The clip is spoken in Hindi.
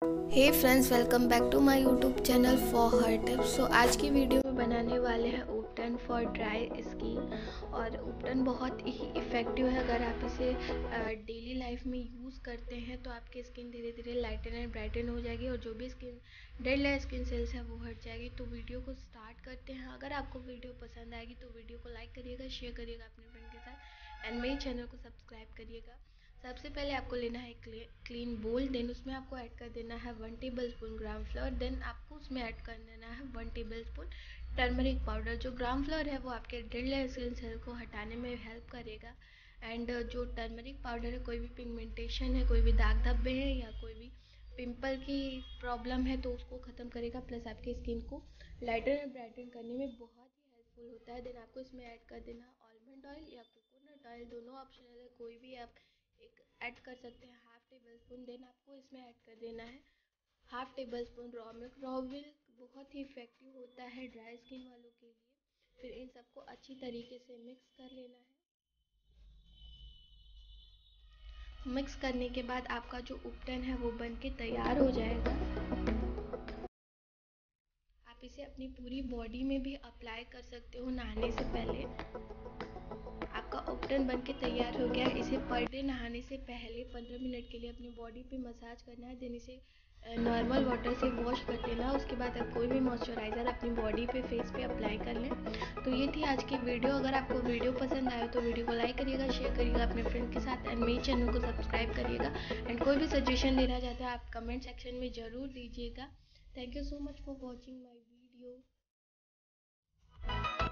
Hey friends, welcome back to my YouTube channel for hair tips. So आज की वीडियो में बनाने वाले हैं उपटन फॉर ड्राई स्किन। और उपटन बहुत ही इफ़ेक्टिव है। अगर आप इसे डेली लाइफ में यूज़ करते हैं तो आपकी स्किन धीरे धीरे लाइटन एंड ब्राइटन हो जाएगी और जो भी स्किन डेड स्किन सेल्स है वो हट जाएगी। तो वीडियो को स्टार्ट करते हैं। अगर आपको वीडियो पसंद आएगी तो वीडियो को लाइक करिएगा, शेयर करिएगा अपने फ्रेंड के साथ एंड मेरे चैनल को सब्सक्राइब करिएगा। सबसे पहले आपको लेना है क्लीन बोल, देन उसमें आपको ऐड कर देना है 1 tablespoon gram flour. Then आपको उसमें ऐड कर देना है 1 टेबल स्पून टर्मरिक पाउडर। जो ग्राम फ्लोर है वो आपके डेड स्किन सेल को हटाने में हेल्प करेगा एंड जो टर्मरिक पाउडर है, कोई भी पिगमेंटेशन है, कोई भी दाग धब्बे हैं या कोई भी पिंपल की प्रॉब्लम है तो उसको ख़त्म करेगा, प्लस आपकी स्किन को लाइटन एंड ब्राइटन करने में बहुत ही हेल्पफुल होता है। देन आपको इसमें ऐड कर देना है आलमंड ऑयल या कोकोनट ऑयल, दोनों ऑप्शनल है, कोई भी आप एक ऐड कर सकते हैं, हाफ टेबल स्पून। देन आपको इसमें ऐड कर देना है half tablespoon raw milk. Raw milk बहुत ही इफेक्टिव होता है ड्राई स्किन वालों के लिए। फिर इन सबको अच्छी तरीके से मिक्स कर लेना है। मिक्स करने के बाद आपका जो उपटन है वो बन के तैयार हो जाएगा। आप इसे अपनी पूरी बॉडी में भी अप्लाई कर सकते हो नहाने से पहले। आपका उपटन बन के तैयार हो गया। इसे पर डे नहाने से पहले 15 मिनट के लिए अपनी बॉडी पे मसाज करना है। देन इसे नॉर्मल वाटर से वॉश कर देना। उसके बाद आप कोई भी मॉइस्चराइज़र अपनी बॉडी पे, फेस पे अप्लाई कर लें। तो ये थी आज की वीडियो। अगर आपको वीडियो पसंद आए तो वीडियो को लाइक करिएगा, शेयर करिएगा अपने फ्रेंड के साथ एंड मेरे चैनल को सब्सक्राइब करिएगा। एंड कोई भी सजेशन देना चाहते हैं आप कमेंट सेक्शन में ज़रूर दीजिएगा। Thank you so much for watching my video.